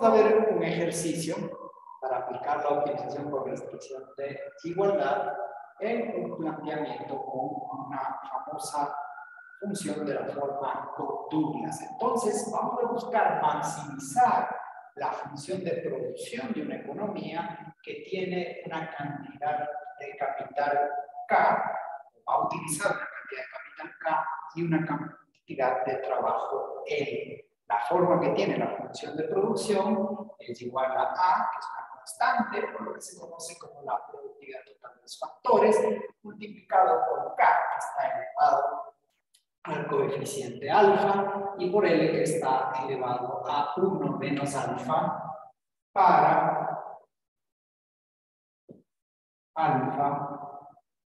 vamos a ver un ejercicio para aplicar la optimización por restricción de igualdad en un planteamiento con una famosa función de la forma Douglas. Entonces, vamos a buscar maximizar la función de producción de una economía que tiene una cantidad de capital K, va a utilizar una cantidad de capital K y una cantidad de trabajo L. La forma que tiene la función de producción es igual a que es una constante, por lo que se conoce como la productividad total de los factores, multiplicado por K, que está elevado al coeficiente alfa, y por L, que está elevado a 1 menos alfa, para alfa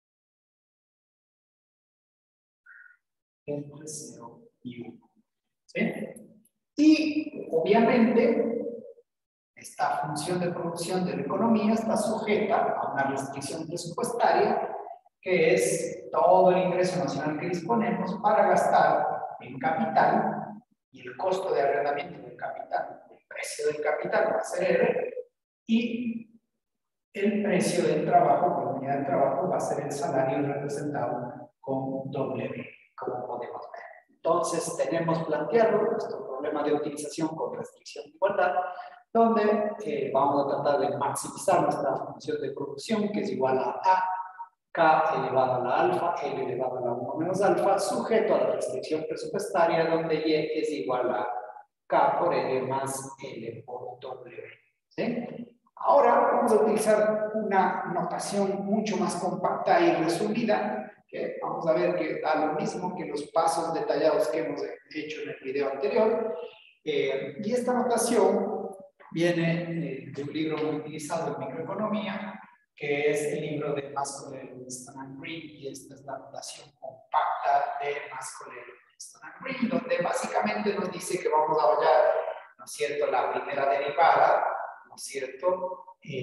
entre 0 y 1. ¿Sí? Y obviamente esta función de producción de la economía está sujeta a una restricción presupuestaria, que es todo el ingreso nacional que disponemos para gastar en capital, y el costo de arrendamiento del capital, el precio del capital va a ser R, y el precio del trabajo, por unidad de trabajo, va a ser el salario representado con W, como podemos ver. Entonces, tenemos planteado nuestro problema de optimización con restricción de igualdad, donde vamos a tratar de maximizar nuestra función de producción, que es igual a K elevado a la alfa, L elevado a la 1 menos alfa, sujeto a la restricción presupuestaria, donde Y es igual a K por L más L por W. ¿Sí? Ahora vamos a utilizar una notación mucho más compacta y resumida, que vamos a ver que da lo mismo que los pasos detallados que hemos hecho en el video anterior. Y esta notación viene de un libro muy utilizado en microeconomía, que es el libro de Mascolell, Winston and Green, y esta es la notación compacta de Mascolell, Winston and Green, donde básicamente nos dice que vamos a hallar, ¿no es cierto?, la primera derivada, ¿no es cierto?,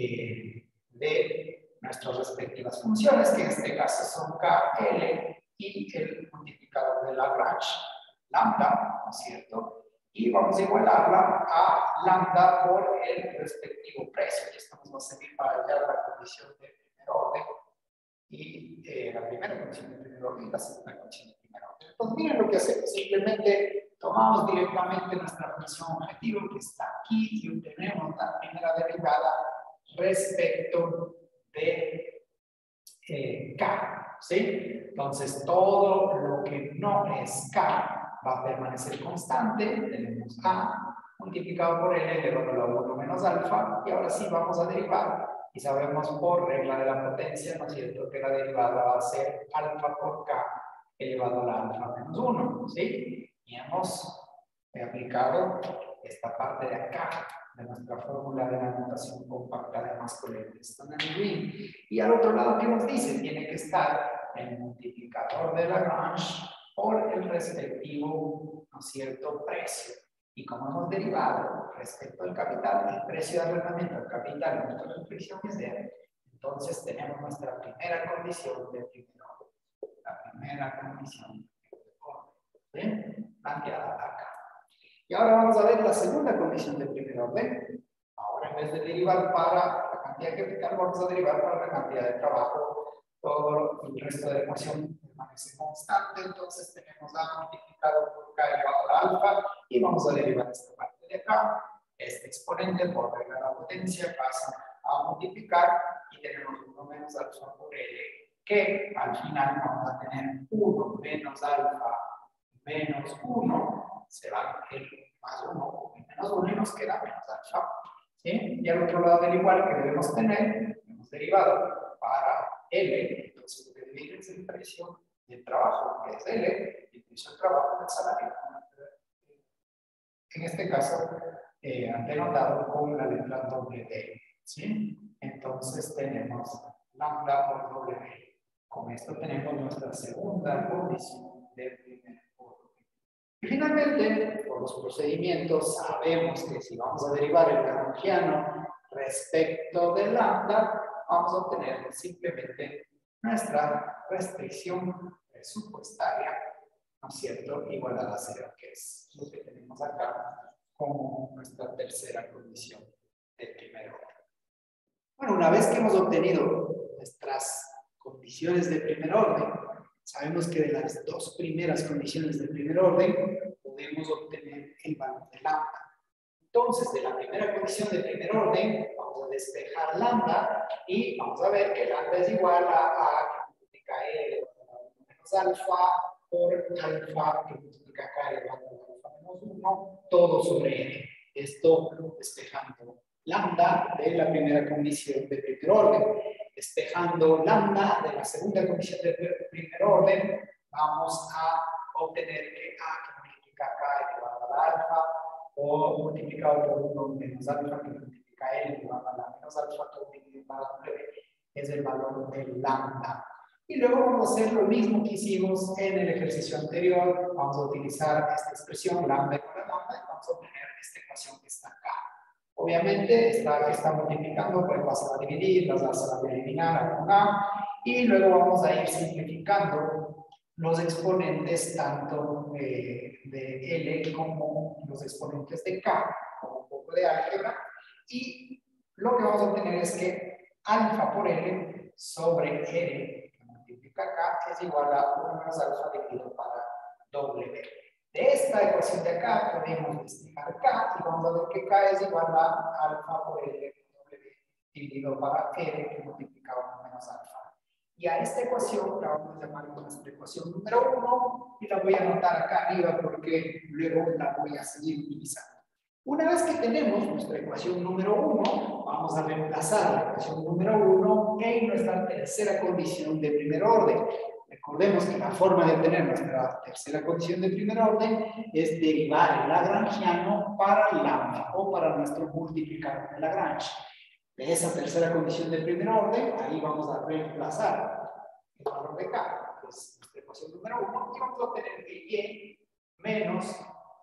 de nuestras respectivas funciones, que en este caso son K, L, y el multiplicador de Lagrange, lambda, ¿no es cierto?, y vamos a igualarla a lambda por el respectivo precio, y esto nos va a servir para hallar la condición de primer orden, y la primera condición de primer orden y la segunda condición de primer orden. Entonces, miren lo que hacemos, simplemente tomamos directamente nuestra función objetivo, que está aquí, y obtenemos la primera derivada respecto de K, ¿sí? Entonces, todo lo que no es K va a permanecer constante. Tenemos A multiplicado por L elevado a la 1 menos alfa, y ahora sí vamos a derivar, y sabemos por regla de la potencia, ¿no es cierto?, que la derivada va a ser alfa por K elevado a la alfa menos 1, ¿sí? Y hemos aplicado esta parte de acá de nuestra fórmula de la notación compacta de Mascolell, Winston and Green. Y al otro lado, ¿qué nos dice? Tiene que estar el multiplicador de Lagrange por el respectivo, ¿no es cierto?, precio. Y como hemos derivado respecto al capital, el precio de arrendamiento del capital, nuestra restricción es de, entonces tenemos nuestra primera condición de primer orden. La primera condición de primer orden, ¿sí?, planteada acá. Y ahora vamos a ver la segunda condición de primer orden. Ahora, en vez de derivar para la cantidad de capital, vamos a derivar para la cantidad de trabajo. Todo el resto de la ecuación permanece constante. Entonces, tenemos A multiplicado por K elevado a la alfa, y vamos a derivar esta parte de acá. Este exponente por regla de la potencia pasa a multiplicar, y tenemos 1 menos alfa por L, que al final vamos a tener 1 menos alfa menos 1, se va el más 1 y menos 1, y nos queda menos alfa. ¿Sí? Y al otro lado del igual que debemos tener, hemos derivado para L, entonces lo que divide es el precio del trabajo, que es L, y el precio del trabajo del salario. En este caso, denotado con la letra W. ¿Sí? Entonces tenemos lambda por W. Con esto tenemos nuestra segunda condición de primer orden. Y finalmente, por los procedimientos, sabemos que si vamos a derivar el lagrangiano respecto de lambda, vamos a obtener simplemente nuestra restricción presupuestaria, ¿no es cierto?, igual a 0, que es lo que tenemos acá como nuestra tercera condición. una vez que hemos obtenido nuestras condiciones de primer orden, sabemos que de las dos primeras condiciones de primer orden podemos obtener el valor de lambda. Entonces, de la primera condición de primer orden, vamos a despejar lambda y vamos a ver que lambda es igual a que multiplica L menos alfa por alfa que multiplica K elevado a alfa menos 1, todo sobre N. Esto despejando lambda de la primera condición de primer orden. Despejando lambda de la segunda condición de primer orden, vamos a obtener que A que multiplica K elevado a la alfa o multiplicado por 1 menos alfa que multiplica L elevado a la menos alfa todo dividido para W es el valor de lambda. Y luego vamos a hacer lo mismo que hicimos en el ejercicio anterior. Vamos a utilizar esta expresión lambda igual a lambda y vamos a obtener esta ecuación que está acá. Obviamente, esta que está multiplicando, pues pasar a dividir, las se van a eliminar con A, y luego vamos a ir simplificando los exponentes tanto de L como los exponentes de K, con un poco de álgebra, y lo que vamos a obtener es que alfa por L sobre L, que multiplica K, es igual a 1 menos alfa dividido para W. De esta ecuación de acá podemos despejar K y vamos a ver que K es igual a alfa por L W dividido para R que multiplica 1 menos alfa. Y a esta ecuación la vamos a llamar nuestra ecuación número 1 y la voy a anotar acá arriba porque luego la voy a seguir utilizando. Una vez que tenemos nuestra ecuación número 1, vamos a reemplazar la ecuación número 1 en nuestra tercera condición de primer orden. Recordemos que la forma de obtener nuestra tercera condición de primer orden es derivar el lagrangiano para lambda o para nuestro multiplicador de Lagrange. De esa tercera condición de primer orden, ahí vamos a reemplazar el valor de K, que es nuestra ecuación número 1, y vamos a obtener que Y menos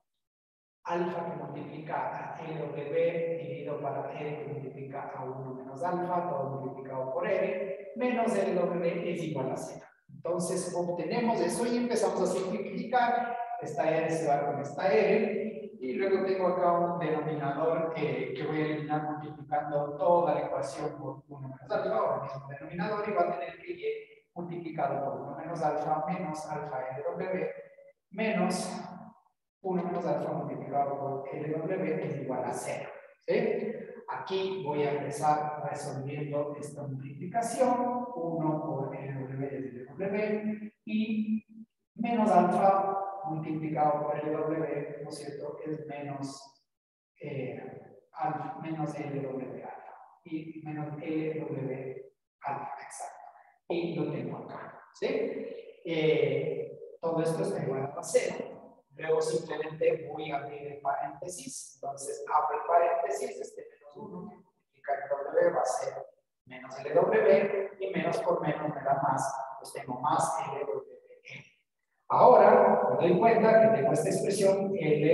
alfa que multiplica a LW dividido para R que multiplica a 1 menos alfa, todo multiplicado por R, menos LW es igual a 0. Entonces obtenemos eso y empezamos a simplificar. Esta R se va con esta R y luego tengo acá un denominador que voy a eliminar multiplicando toda la ecuación por 1 menos alfa, o el mismo denominador, y va a tener que Y multiplicado por 1 menos alfa LW menos 1 menos alfa multiplicado por LW es igual a 0. ¿Sí? Aquí voy a empezar resolviendo esta multiplicación. 1 por LW es LW y menos alfa multiplicado por LW, ¿no es cierto? Es menos, menos LW alfa y menos LW alfa, exacto. Y lo tengo acá. ¿Sí? Todo esto está igual a 0. Luego simplemente voy a abrir el paréntesis. Entonces abro el paréntesis, este menos 1 que multiplica el W va a ser menos LW y menos por menos me da más, pues tengo más LW. Ahora me doy cuenta que tengo esta expresión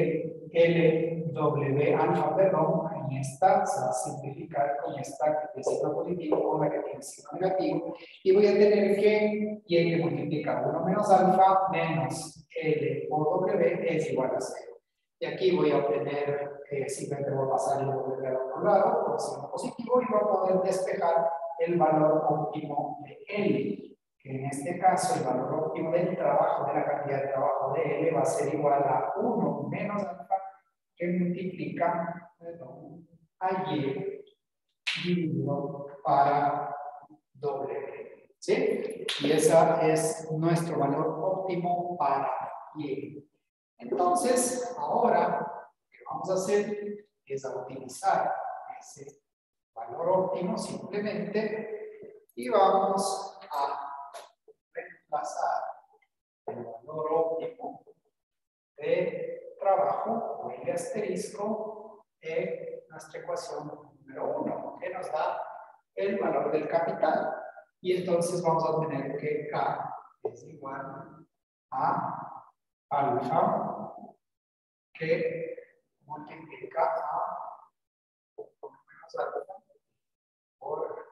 LW alfa, perdón, en esta se va a simplificar con esta que tiene signo positivo con la que tiene signo negativo y voy a tener que Y que multiplica 1 menos alfa menos L por W es igual a 0. Y aquí voy a obtener, simplemente voy a pasar el W al otro lado con signo positivo y voy a poder despejar el valor óptimo de L. Que en este caso el valor óptimo del trabajo, de la cantidad de trabajo de L va a ser igual a 1 menos alfa que multiplica a Y dividido para W. ¿Sí? Y ese es nuestro valor óptimo para Y. Entonces, ahora lo que vamos a hacer es utilizar ese valor óptimo simplemente y vamos a reemplazar el valor óptimo de trabajo o el asterisco en nuestra ecuación número 1, que nos da el valor del capital. Y entonces vamos a obtener que K es igual a alfa que multiplica a menos alfa por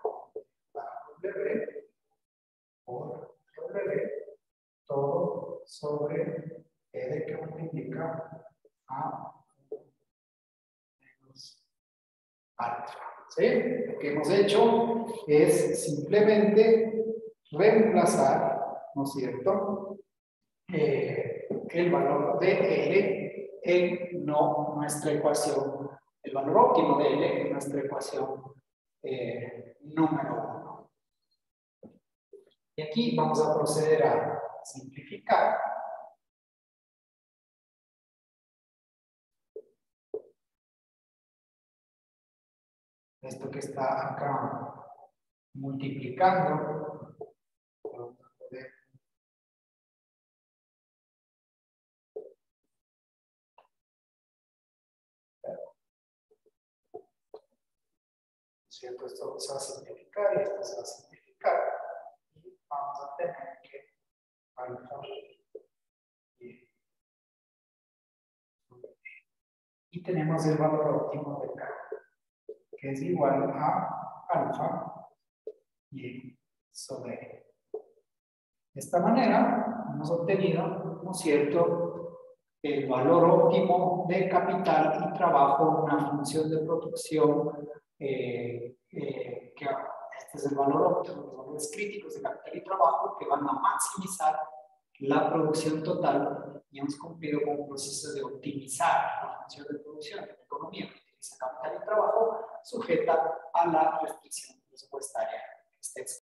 W por W todo sobre R que multiplica a menos alfa. ¿Sí? Lo que hemos hecho es simplemente reemplazar, ¿no es cierto?, el valor de L en nuestra ecuación, el valor óptimo de L en nuestra ecuación número 1. Y aquí vamos a proceder a simplificar. Esto que está acá multiplicando, vamos a poder ¿cierto? Esto se va a simplificar y esto se va a simplificar. Y vamos a tener que alfa y tenemos el valor óptimo de K, que es igual a alfa y sobre E. De esta manera hemos obtenido, ¿no es cierto?, el valor óptimo de capital y trabajo, una función de producción que este es el valor óptimo, los valores críticos de capital y trabajo que van a maximizar la producción total, y hemos cumplido con un proceso de optimizar la función de producción de la economía que utiliza capital y trabajo sujeta a la restricción presupuestaria.